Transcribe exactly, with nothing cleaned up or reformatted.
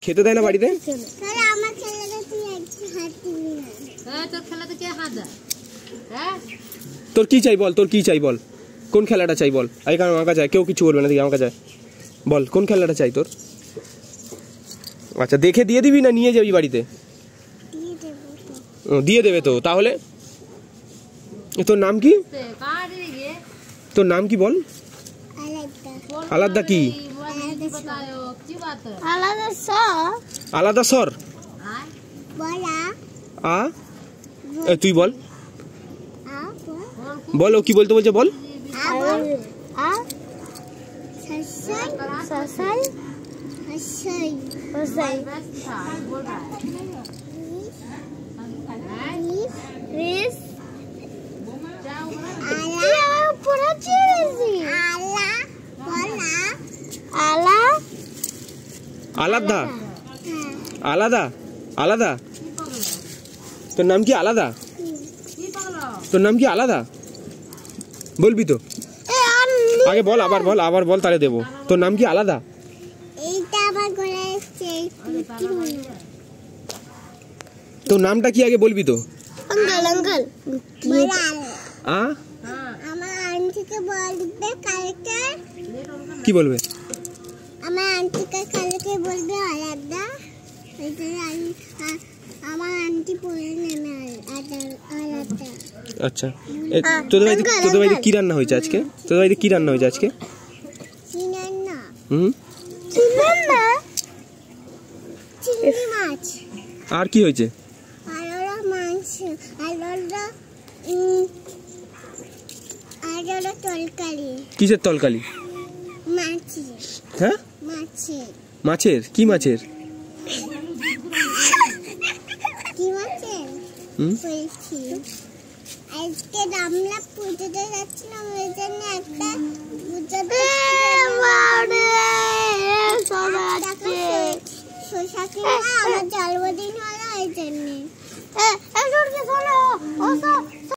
খেতে দেয় না বাড়িতে? তাহলে আমার খেলাটা তুই একটু হাত দিবি না? হ্যাঁ, তোর খেলাতে কে হাত দেয়? হ্যাঁ, তোর কি চাই বল, তোর কি চাই বল, কোন খেলাটা চাই বল। এই কারণ আমাকে চাই, কেউ কিছু বলবে না, আমাকে চাই বল কোন খেলাটা চাই তোর। আচ্ছা দেখে দিয়ে দিবি না নিয়ে যাবি বাড়িতে? দিয়ে দেবে তো। তাহলে তোর নাম কি? তোর নাম কি বল? আলাদা কি? আলাদা স্বর। আলাদা স্বর। আ তুই বল, বল ও কি বলতে বলছে বল। আলাদা আলাদা আলাদা তোর নাম কি আলাদা? তোর নাম কি আলাদা বলবি তো? আগে বল, আবার বল, আবার বল তাহলে দেবো। তোর নাম কি আলাদা? তোর নামটা কি আগে বলবি তো? আঙ্কেল আঙ্কেল আ আমার আন্টিকে বলবে কালকে। কি বলবে? আমার আন্টিকে কালকে বলবে আলাদা। আমার আন্টি পড়ে নেমে আলাদা। আচ্ছা তোদের বাড়িতে তোদের বাড়িতে কি রান্না হয়েছে আজকে? তোদের বাড়িতে কি রান্না হয়েছে আজকে? চিংড়ি না। হুম, চিংড়ি না, চিংড়ি মাছ। আর কি হয়েছে? আলাদা মাছ, আলাদা আলাদা তরকারি। কিসের তরকারি? মাছের। হ্যাঁ, মাছের। মাছের? কি মাছের? কি মাছের? হুম, বলছি আজকে রামলা পুজোতে যাচ্ছিলাম, ওই জন্য একটা পুজোতে শসা কিনা আমার জন্মদিন হলো ওই জন্য।